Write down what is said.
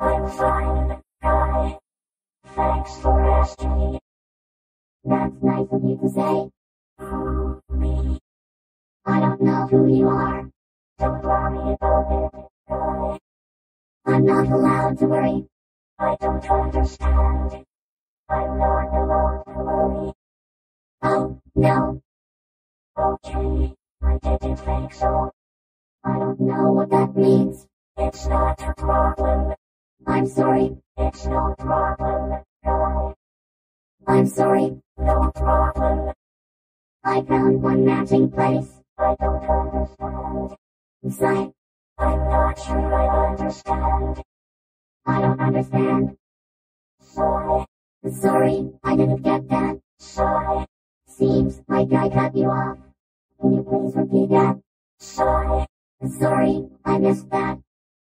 I'm fine, guy. Thanks for asking. That's nice of you to say. Who, me? I don't know who you are. Don't worry about it, guy. I'm not allowed to worry. I don't understand. I'm not allowed to worry. Oh, no. Okay, I didn't think so. I don't know what that means. It's not a problem. I'm sorry. It's no problem, guy. I'm sorry. No problem. I found one matching place. I don't understand. Sigh. I'm not sure I understand. I don't understand. Sorry. Sorry, I didn't get that. Sorry. Seems like I cut you off. Can you please repeat that? Sorry. Sorry, I missed that.